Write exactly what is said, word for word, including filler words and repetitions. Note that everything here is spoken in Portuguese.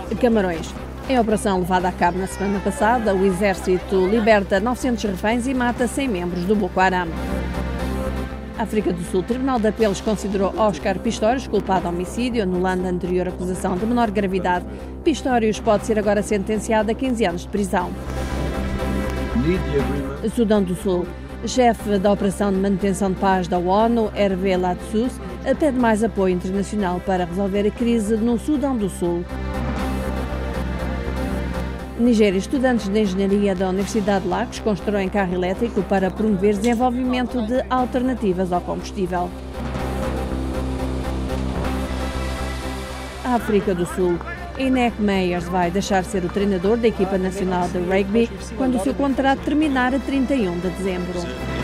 Camarões. Em operação levada a cabo na semana passada, o Exército liberta novecentos reféns e mata cem membros do Boko Haram. África do Sul. O Tribunal de Apelos considerou Oscar Pistorius culpado de homicídio, anulando a anterior acusação de menor gravidade. Pistorius pode ser agora sentenciado a quinze anos de prisão. Sudão do Sul. Chefe da Operação de Manutenção de Paz da ONU, Hervé Ladsous, pede mais apoio internacional para resolver a crise no Sudão do Sul. Nigéria. Estudantes de engenharia da Universidade de Lagos constroem carro elétrico para promover desenvolvimento de alternativas ao combustível. África do Sul. Enek Meyers vai deixar de ser o treinador da equipa nacional de rugby quando o seu contrato terminar a trinta e um de dezembro.